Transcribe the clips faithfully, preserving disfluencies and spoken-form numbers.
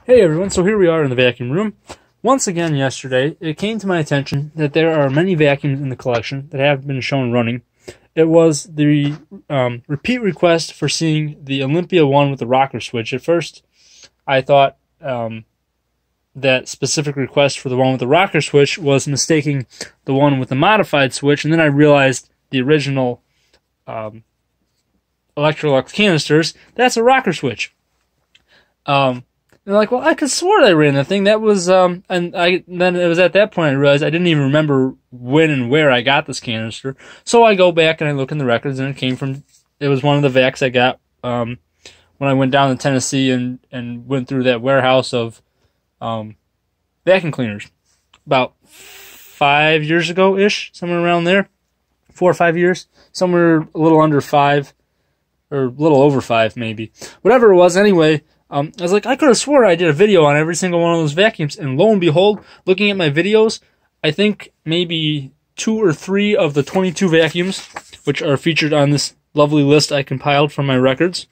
Hey everyone, so here we are in the vacuum room. Once again yesterday, it came to my attention that there are many vacuums in the collection that have been shown running. It was the um, repeat request for seeing the Olympia one with the rocker switch. At first, I thought um, that specific request for the one with the rocker switch was mistaking the one with the modified switch, and then I realized the original um, Electrolux canisters, that's a rocker switch. Um, And like, well, I could swear I ran that thing. That was, um, and I then it was at that point I realized I didn't even remember when and where I got this canister. So I go back and I look in the records, and it came from, it was one of the vacs I got um, when I went down to Tennessee and, and went through that warehouse of um, vacuum cleaners about five years ago-ish, somewhere around there. Four or five years. Somewhere a little under five, or a little over five, maybe. Whatever it was, anyway. Um, I was like, I could have swore I did a video on every single one of those vacuums, and lo and behold, looking at my videos, I think maybe two or three of the twenty-two vacuums, which are featured on this lovely list I compiled from my records,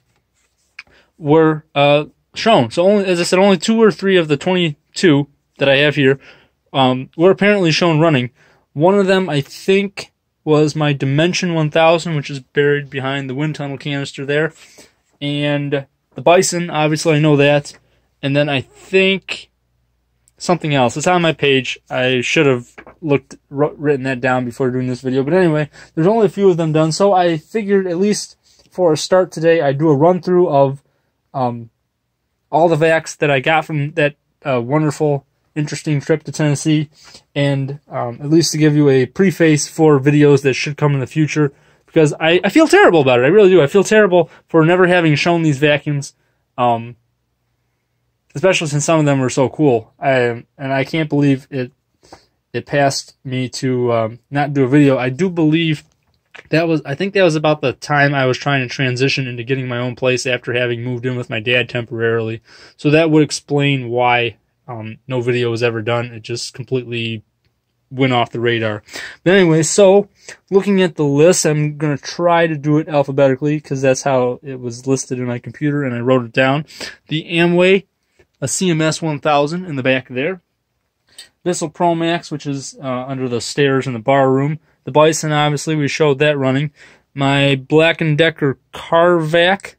were uh, shown. So, only, as I said, only two or three of the twenty-two that I have here um, were apparently shown running. One of them, I think, was my Dimension one thousand, which is buried behind the wind tunnel canister there, and the Bison, obviously I know that, and then I think something else. It's on my page. I should have looked written that down before doing this video, but anyway, there's only a few of them done, so I figured at least for a start today, I'd do a run-through of um, all the vacs that I got from that uh, wonderful, interesting trip to Tennessee, and um, at least to give you a preface for videos that should come in the future. Because I, I feel terrible about it. I really do. I feel terrible for never having shown these vacuums, um, especially since some of them were so cool. I, and I can't believe it it passed me to um, not do a video. I do believe that was, I think that was about the time I was trying to transition into getting my own place after having moved in with my dad temporarily. So that would explain why um, no video was ever done. It just completely went off the radar. But anyway, so looking at the list, I'm going to try to do it alphabetically because that's how it was listed in my computer and I wrote it down. The Amway, a C M S one thousand in the back there. Bissell Pro Max, which is uh, under the stairs in the bar room. The Bison, obviously, we showed that running. My Black and Decker Carvac.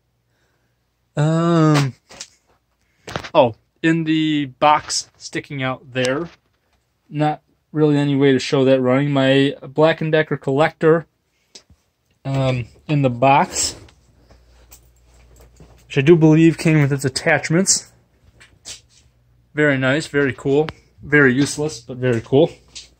Um, oh, in the box sticking out there. Not really any way to show that running. My Black and Decker Collector um, in the box, which I do believe came with its attachments. Very nice, very cool. Very useless, but very cool.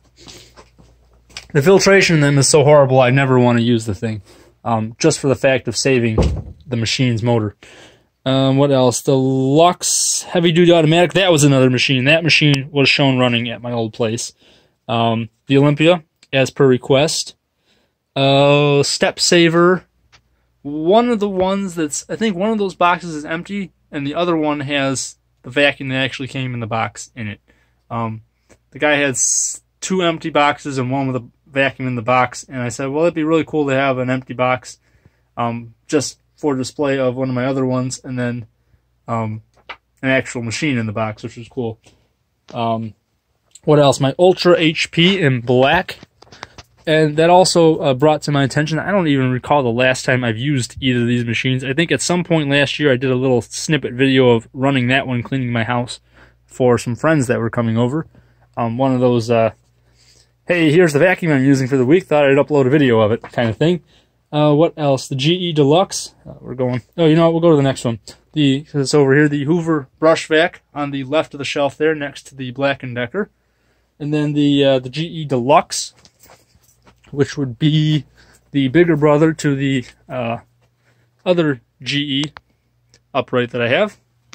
The filtration in them is so horrible I never want to use the thing. Um, just for the fact of saving the machine's motor. Um, what else? The Lux Heavy Duty Automatic. That was another machine. That machine was shown running at my old place. Um, the Olympia, as per request. Uh, Step Saver. One of the ones that's, I think one of those boxes is empty, and the other one has the vacuum that actually came in the box in it. Um, the guy had two empty boxes and one with a vacuum in the box, and I said, well, it'd be really cool to have an empty box, um, just for display of one of my other ones, and then um, an actual machine in the box, which was cool. Um, what else? My Ultra H P in black, and that also uh, brought to my attention, I don't even recall the last time I've used either of these machines. I think at some point last year I did a little snippet video of running that one, cleaning my house for some friends that were coming over. Um, one of those, uh, hey, here's the vacuum I'm using for the week, thought I'd upload a video of it kind of thing. Uh, what else? The G E Deluxe. Uh, we're going. Oh, you know what? We'll go to the next one. The it's over here. The Hoover brush vac on the left of the shelf there, next to the Black and Decker, and then the uh, the G E Deluxe, which would be the bigger brother to the uh, other G E upright that I have.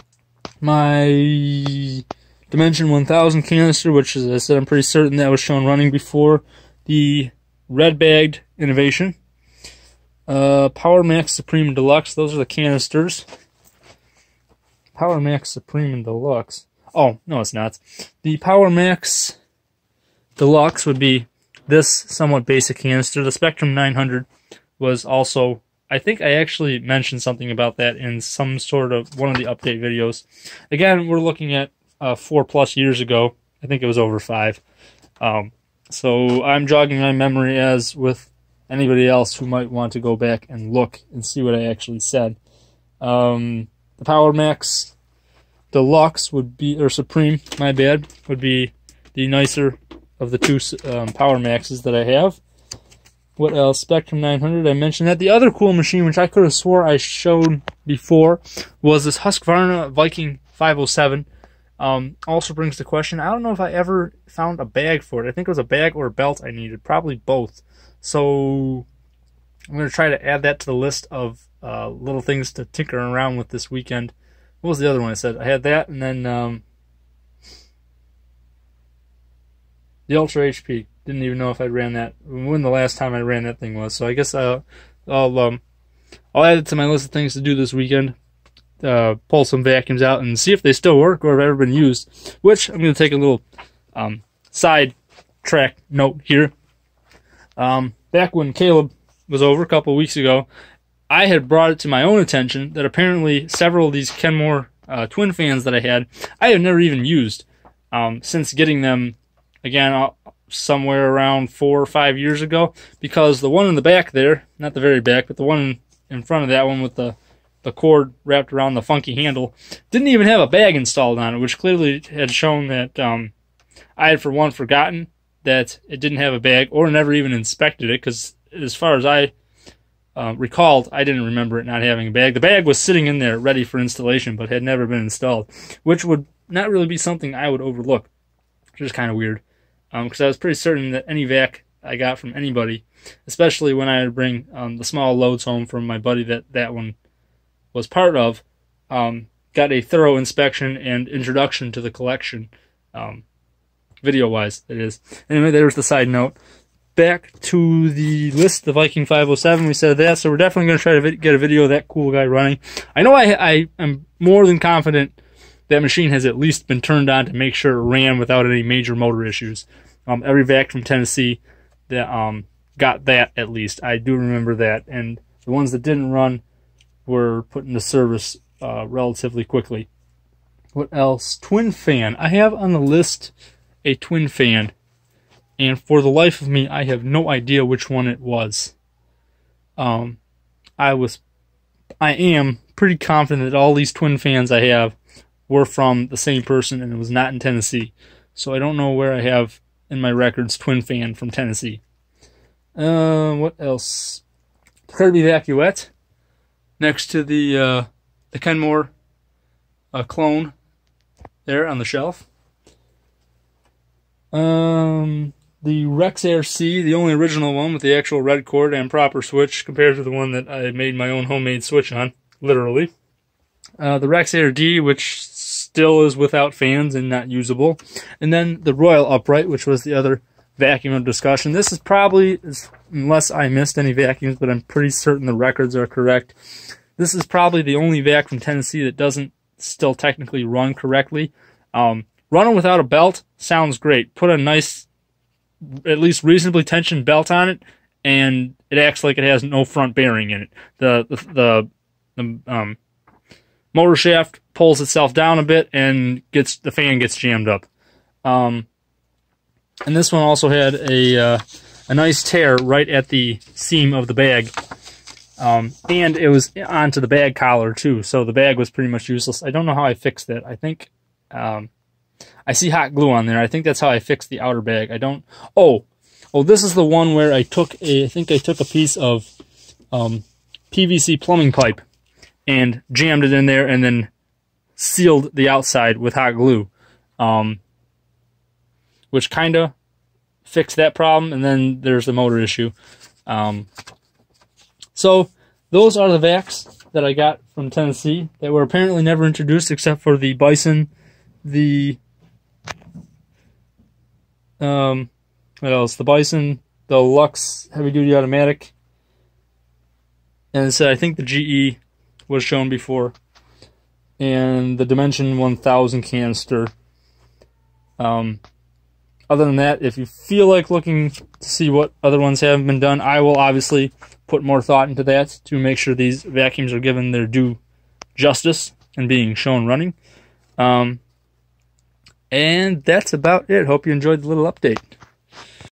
My Dimension one thousand canister, which, as I said, I'm pretty certain that was shown running before. The Red Bagged Innovation. Uh, Power Max Supreme and Deluxe. Those are the canisters. Power Max Supreme and Deluxe. Oh, no, it's not. The Power Max Deluxe would be this somewhat basic canister. The Spectrum nine hundred was also I think I actually mentioned something about that in some sort of one of the update videos. Again, we're looking at uh, four plus years ago. I think it was over five. Um, so I'm jogging my memory as with anybody else who might want to go back and look and see what I actually said. Um, the Power Max Deluxe would be, or Supreme, my bad, would be the nicer of the two um, Power Maxes that I have. What else? Spectrum nine hundred, I mentioned that. The other cool machine, which I could have swore I showed before, was this Husqvarna Viking five oh seven. Um, also brings the question, I don't know if I ever found a bag for it. I think it was a bag or a belt I needed, probably both. So I'm going to try to add that to the list of uh, little things to tinker around with this weekend. What was the other one I said? I had that, and then um, the Ultra H P. Didn't even know if I ran that, when the last time I ran that thing was. So I guess I'll, I'll, um, I'll add it to my list of things to do this weekend. Uh, pull some vacuums out and see if they still work or have ever been used. Which, I'm going to take a little um, side track note here. Um, back when Caleb was over a couple of weeks ago, I had brought it to my own attention that apparently several of these Kenmore uh, twin fans that I had, I have never even used um, since getting them, again, uh, somewhere around four or five years ago, because the one in the back there, not the very back, but the one in front of that one with the, the cord wrapped around the funky handle, didn't even have a bag installed on it, which clearly had shown that um, I had, for one, forgotten that it didn't have a bag, or never even inspected it, because as far as I uh, recalled, I didn't remember it not having a bag. The bag was sitting in there ready for installation, but had never been installed, which would not really be something I would overlook, which is kind of weird. Because um, I was pretty certain that any vac I got from anybody, especially when I would bring um, the small loads home from my buddy that that one was part of, um, got a thorough inspection and introduction to the collection, um, video-wise, that is. Anyway, there's the side note. Back to the list, the Viking five oh seven, we said that, so we're definitely going to try to get a video of that cool guy running. I know I, I am more than confident that machine has at least been turned on to make sure it ran without any major motor issues. Um, every vac from Tennessee that um, got that, at least. I do remember that. And the ones that didn't run were put into service uh, relatively quickly. What else? Twin fan. I have on the list a twin fan. And for the life of me, I have no idea which one it was. Um, I was, I am pretty confident that all these twin fans I have were from the same person, and it was not in Tennessee. So I don't know where I have in my records twin fan from Tennessee. Uh, what else? Kirby Vacuette next to the uh, the Kenmore uh, clone there on the shelf. Um, the Rex Air C, the only original one with the actual red cord and proper switch, compared to the one that I made my own homemade switch on, literally. Uh, the Rex Air D, which still is without fans and not usable. And then the Royal Upright, which was the other vacuum of discussion. This is probably, unless I missed any vacuums, but I'm pretty certain the records are correct, this is probably the only vac from Tennessee that doesn't still technically run correctly. Um, running without a belt sounds great. Put a nice, at least reasonably tensioned belt on it, and it acts like it has no front bearing in it. The, the, the, the um, motor shaft pulls itself down a bit and gets the fan gets jammed up. Um, and this one also had a uh, a nice tear right at the seam of the bag. Um, and it was onto the bag collar too, so the bag was pretty much useless. I don't know how I fixed that. I think um, I see hot glue on there. I think that's how I fixed the outer bag. I don't. Oh, oh, this is the one where I took a. I think I took a piece of um, P V C plumbing pipe and jammed it in there, and then sealed the outside with hot glue, um, which kind of fixed that problem. And then there's the motor issue. Um, so those are the vacs that I got from Tennessee that were apparently never introduced except for the Bison, the um, what else? The Bison, the Lux heavy duty automatic, and so I think the G E was shown before, and the Dimension one thousand canister. Um, other than that, if you feel like looking to see what other ones haven't been done, I will obviously put more thought into that to make sure these vacuums are given their due justice and being shown running. Um, and that's about it. Hope you enjoyed the little update.